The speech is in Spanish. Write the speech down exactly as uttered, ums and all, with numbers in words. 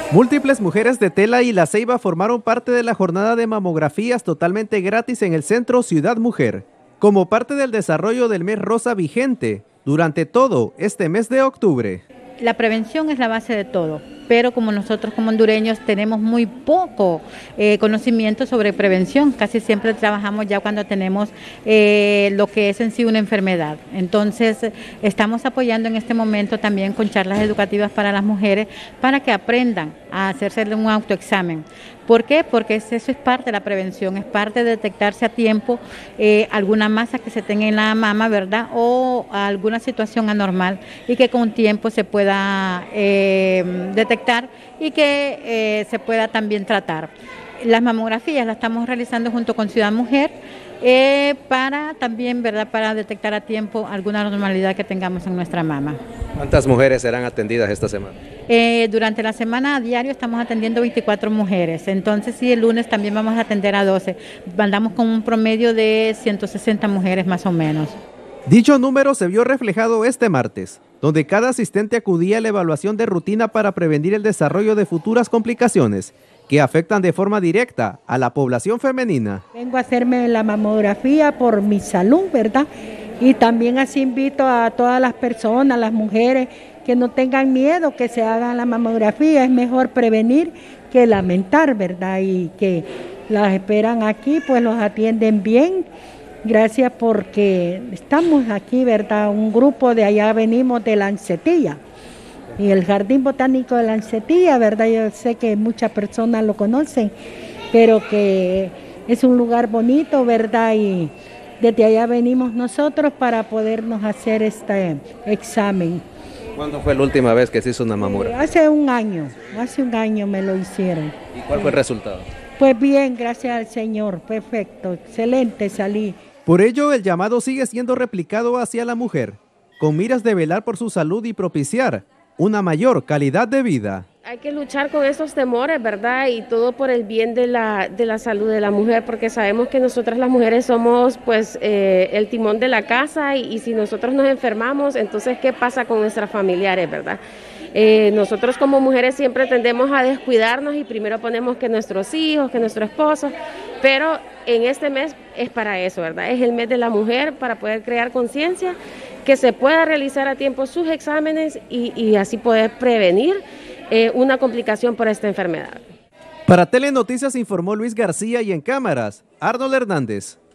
Múltiples mujeres de Tela y La Ceiba formaron parte de la jornada de mamografías totalmente gratis en el Centro Ciudad Mujer, como parte del desarrollo del mes rosa vigente durante todo este mes de octubre. La prevención es la base de todo, pero como nosotros como hondureños tenemos muy poco eh, conocimiento sobre prevención, casi siempre trabajamos ya cuando tenemos eh, lo que es en sí una enfermedad. Entonces estamos apoyando en este momento también con charlas educativas para las mujeres para que aprendan a hacerse un autoexamen. ¿Por qué? Porque eso es parte de la prevención, es parte de detectarse a tiempo eh, alguna masa que se tenga en la mama, ¿verdad? O alguna situación anormal y que con tiempo se pueda eh, detectar y que eh, se pueda también tratar. Las mamografías las estamos realizando junto con Ciudad Mujer eh, para también, ¿verdad? Para detectar a tiempo alguna anormalidad que tengamos en nuestra mama. ¿Cuántas mujeres serán atendidas esta semana? Eh, durante la semana a diario estamos atendiendo veinticuatro mujeres, entonces sí, el lunes también vamos a atender a doce. Andamos con un promedio de ciento sesenta mujeres más o menos. Dicho número se vio reflejado este martes, donde cada asistente acudía a la evaluación de rutina para prevenir el desarrollo de futuras complicaciones que afectan de forma directa a la población femenina. Vengo a hacerme la mamografía por mi salud, ¿verdad? Y también así invito a todas las personas, las mujeres, que no tengan miedo, que se hagan la mamografía. Es mejor prevenir que lamentar, ¿verdad? Y que las esperan aquí, pues los atienden bien. Gracias porque estamos aquí, ¿verdad? Un grupo de allá venimos de Lancetilla. Y el Jardín Botánico de Lancetilla, ¿verdad? Yo sé que muchas personas lo conocen, pero que es un lugar bonito, ¿verdad? Y desde allá venimos nosotros para podernos hacer este examen. ¿Cuándo fue la última vez que se hizo una mamografía? Eh, hace un año, hace un año me lo hicieron. ¿Y cuál fue el resultado? Pues bien, gracias al Señor, perfecto, excelente salí. Por ello, el llamado sigue siendo replicado hacia la mujer, con miras de velar por su salud y propiciar una mayor calidad de vida. Hay que luchar con esos temores, ¿verdad? Y todo por el bien de la, de la salud de la mujer, porque sabemos que nosotras las mujeres somos pues eh, el timón de la casa y, y si nosotros nos enfermamos, entonces ¿qué pasa con nuestras familiares, verdad? Eh, nosotros como mujeres siempre tendemos a descuidarnos y primero ponemos que nuestros hijos, que nuestro esposo, pero en este mes es para eso, ¿verdad? Es el mes de la mujer para poder crear conciencia, que se pueda realizar a tiempo sus exámenes y, y así poder prevenir eh, una complicación por esta enfermedad. Para Telenoticias informó Luis García y en cámaras, Arnold Hernández.